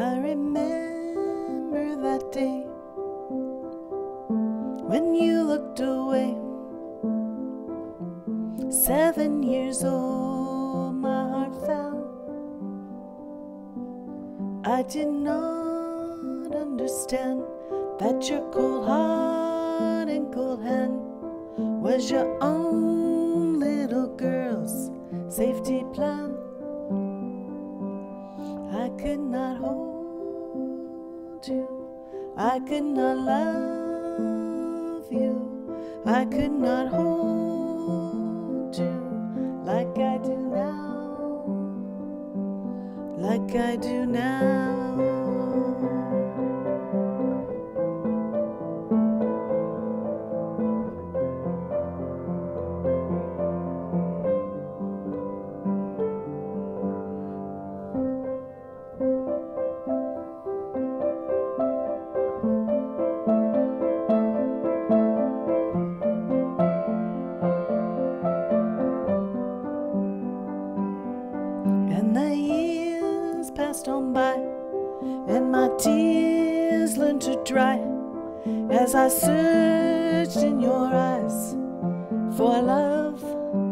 I remember that day when you looked away. 7 years old, my heart fell. I did not understand that your cold heart and cold hand was your own little girl's safety plan. I could not hold you, I could not love you, I could not hold you like I do now, like I do now. And the years passed on by, and my tears learned to dry as I searched in your eyes for love.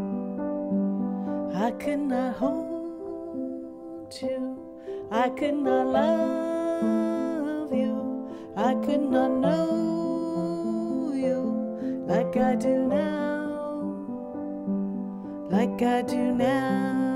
I could not hold you, I could not love you, I could not know you like I do now, like I do now.